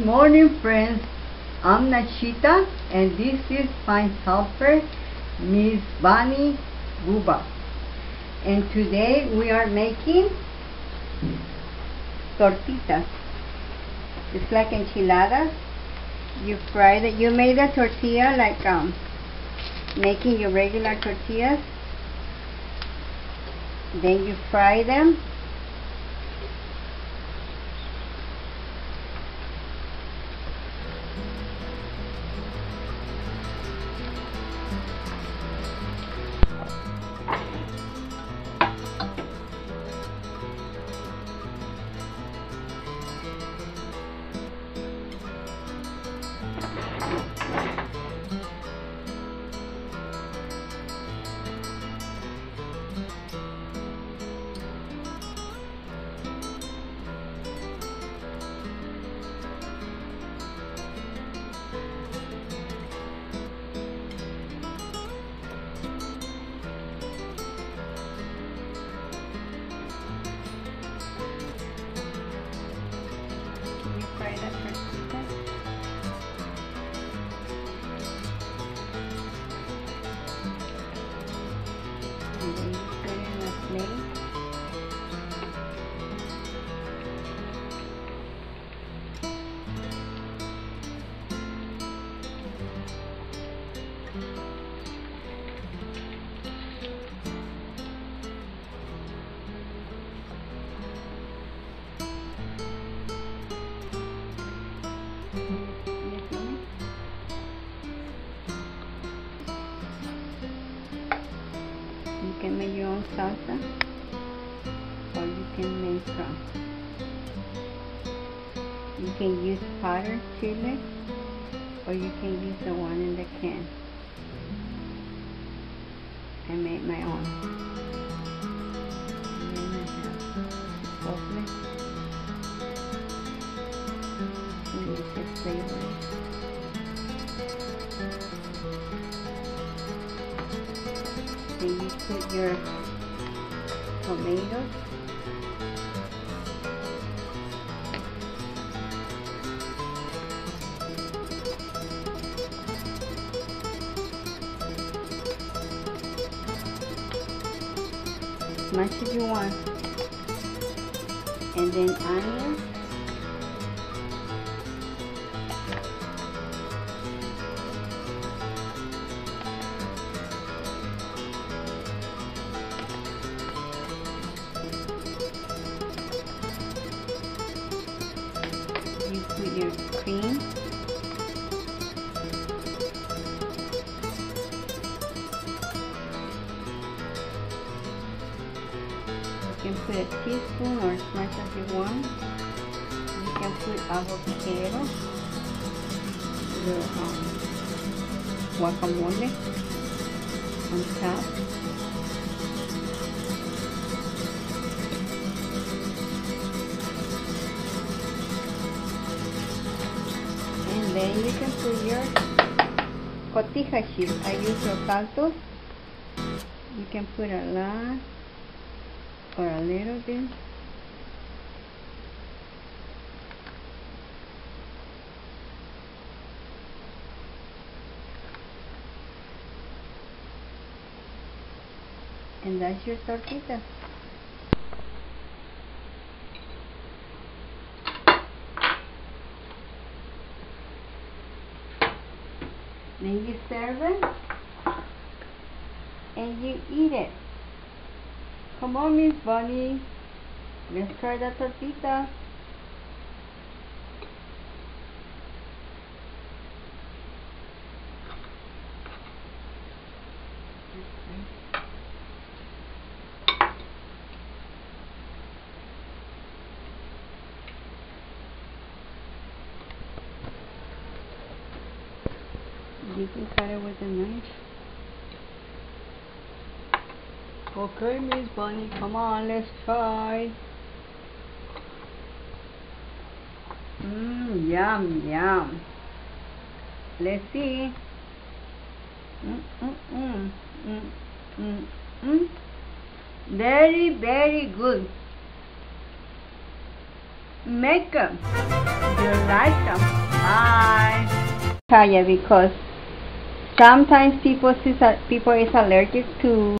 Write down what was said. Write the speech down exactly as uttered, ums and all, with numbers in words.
morning, friends. I'm Nachita and this is Fine Helper Miss Bunny Buba. And today we are making tortitas. It's like enchiladas. You fry it. You made a tortilla like um making your regular tortillas. Then you fry them. Fry the tortilla. And then you put it in a plate. You can make your own salsa, or you can make um, you can use powdered chili, or you can use the one in the can. I made my own. And then I have chipotle. And you just flavor it. Then you put your tomatoes. As much as you want. And then onions. You put your cream. You can put a teaspoon or as much as you want. You can put avocado, the um, guacamole on top. And then you can put your cotija cheese. I use Los Altos. You can put a lot or a little bit. And that's your tortita. Then you serve it and you eat it. Come on, Miss Bunny. Let's try the tortita. You can cut it with a knife. Okay, Miss Bunny, come on, let's try. Mmm, yum, yum. Let's see. Mm, mm, mm, mm, mm, mm. Very, very good. make them. You like them. Bye. Tell you because sometimes people is people is allergic to